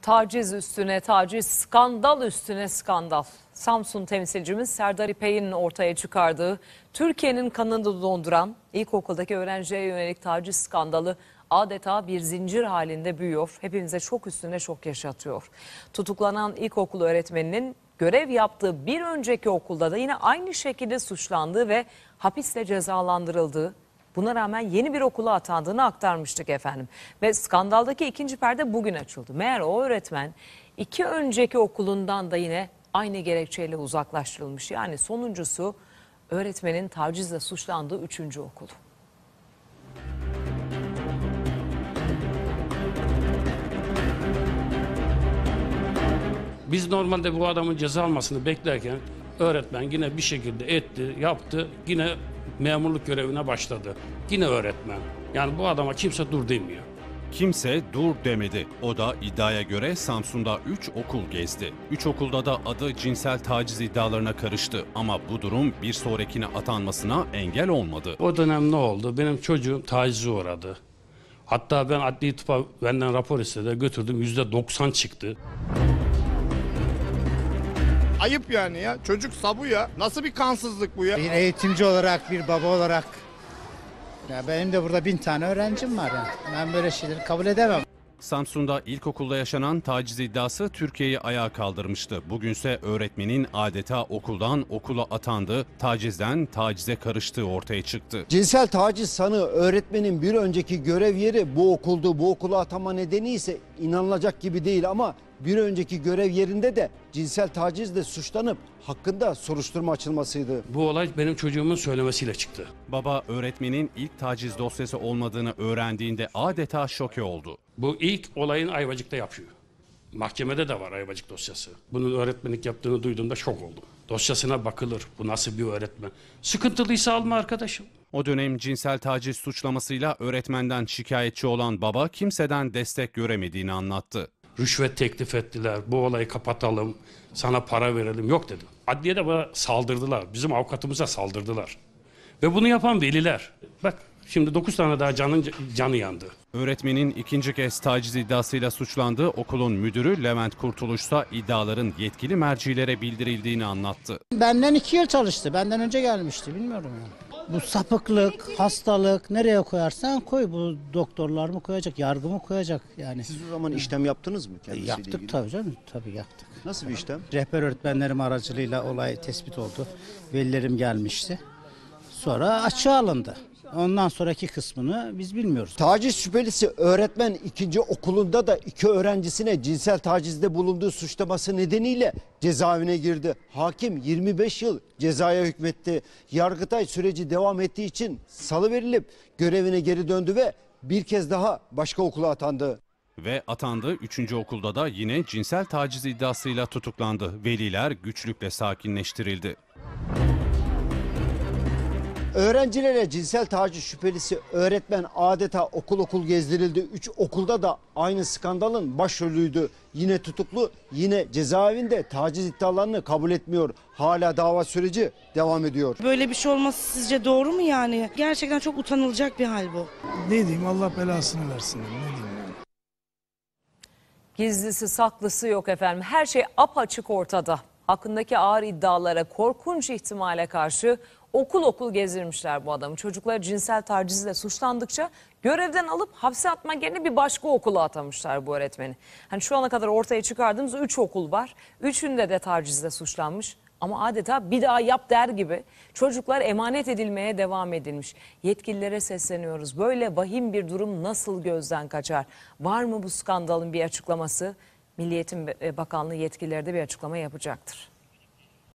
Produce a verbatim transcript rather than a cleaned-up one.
Taciz üstüne taciz, skandal üstüne skandal. Samsun temsilcimiz Serdar İpek'in ortaya çıkardığı Türkiye'nin kanını donduran ilkokuldaki öğrenciye yönelik taciz skandalı adeta bir zincir halinde büyüyor. Hepimize şok üstüne şok yaşatıyor. Tutuklanan ilkokul öğretmeninin görev yaptığı bir önceki okulda da yine aynı şekilde suçlandığı ve hapisle cezalandırıldığı, buna rağmen yeni bir okula atandığını aktarmıştık efendim. Ve skandaldaki ikinci perde bugün açıldı. Meğer o öğretmen iki önceki okulundan da yine aynı gerekçeyle uzaklaştırılmış. Yani sonuncusu öğretmenin tacizle suçlandığı üçüncü okulu. Biz normalde bu adamın ceza almasını beklerken öğretmen yine bir şekilde etti, yaptı, yine memurluk görevine başladı. Yine öğretmen. Yani bu adama kimse dur demiyor. Kimse dur demedi. O da iddiaya göre Samsun'da üç okul gezdi. üç okulda da adı cinsel taciz iddialarına karıştı. Ama bu durum bir sonrakine atanmasına engel olmadı. O dönem ne oldu? Benim çocuğum tacize uğradı. Hatta ben adli tıpa benden rapor istedi, götürdüm, yüzde doksan çıktı. Ayıp yani ya. Çocuk sabu ya. Nasıl bir kansızlık bu ya? Bir eğitimci olarak, bir baba olarak, ya benim de burada bin tane öğrencim var ya. Ben böyle şeyleri kabul edemem. Samsun'da ilkokulda yaşanan taciz iddiası Türkiye'yi ayağa kaldırmıştı. Bugünse öğretmenin adeta okuldan okula atandığı, tacizden tacize karıştığı ortaya çıktı. Cinsel taciz sanığı öğretmenin bir önceki görev yeri bu okuldu. Bu okula atama nedeni ise inanılacak gibi değil ama bir önceki görev yerinde de cinsel tacizle suçlanıp hakkında soruşturma açılmasıydı. Bu olay benim çocuğumun söylemesiyle çıktı. Baba öğretmenin ilk taciz dosyası olmadığını öğrendiğinde adeta şoke oldu. Bu ilk olayın Ayvacık'ta yapıyor. Mahkemede de var Ayvacık dosyası. Bunun öğretmenlik yaptığını duyduğumda şok oldum. Dosyasına bakılır. Bu nasıl bir öğretmen? Sıkıntılıysa alma arkadaşım. O dönem cinsel taciz suçlamasıyla öğretmenden şikayetçi olan baba kimseden destek göremediğini anlattı. Rüşvet teklif ettiler. Bu olayı kapatalım. Sana para verelim. Yok dedim. Adliyede bana saldırdılar. Bizim avukatımıza saldırdılar. Ve bunu yapan veliler. Bak şimdi dokuz tane daha canın canı yandı. Öğretmenin ikinci kez taciz iddiasıyla suçlandığı okulun müdürü Levent Kurtuluş ise iddiaların yetkili mercilere bildirildiğini anlattı. Benden iki yıl çalıştı. Benden önce gelmişti. Bilmiyorum yani. Bu sapıklık, hastalık nereye koyarsan koy. Bu doktorlar mı koyacak, yargı mı koyacak yani. Siz o zaman işlem yaptınız mı kendisiyle Yaptık ilgili? tabii canım. Tabii yaptık. Nasıl bir işlem? Rehber öğretmenlerim aracılığıyla olay tespit oldu. Velilerim gelmişti. Sonra açığa alındı. Ondan sonraki kısmını biz bilmiyoruz. Taciz şüphelisi öğretmen ikinci okulunda da iki öğrencisine cinsel tacizde bulunduğu suçlaması nedeniyle cezaevine girdi. Hakim yirmi beş yıl cezaya hükmetti. Yargıtay süreci devam ettiği için salıverilip görevine geri döndü ve bir kez daha başka okula atandı. Ve atandığı üçüncü okulda da yine cinsel taciz iddiasıyla tutuklandı. Veliler güçlükle sakinleştirildi. Öğrencilere cinsel taciz şüphelisi öğretmen adeta okul okul gezdirildi. Üç okulda da aynı skandalın başrolüydü. Yine tutuklu, yine cezaevinde taciz iddialarını kabul etmiyor. Hala dava süreci devam ediyor. Böyle bir şey olması sizce doğru mu yani? Gerçekten çok utanılacak bir hal bu. Ne diyeyim, Allah belasını versin. Ne diyeyim yani. Gizlisi saklısı yok efendim. Her şey apaçık ortada. Hakkındaki ağır iddialara, korkunç ihtimale karşı okul okul gezdirmişler bu adamı. Çocuklar cinsel tacizle suçlandıkça görevden alıp hapse atmak yerine bir başka okula atamışlar bu öğretmeni. Hani şu ana kadar ortaya çıkardığımız üç okul var. Üçünde de tacizle suçlanmış. Ama adeta bir daha yap der gibi çocuklar emanet edilmeye devam edilmiş. Yetkililere sesleniyoruz. Böyle vahim bir durum nasıl gözden kaçar? Var mı bu skandalın bir açıklaması? Milli Eğitim Bakanlığı yetkilileri de bir açıklama yapacaktır.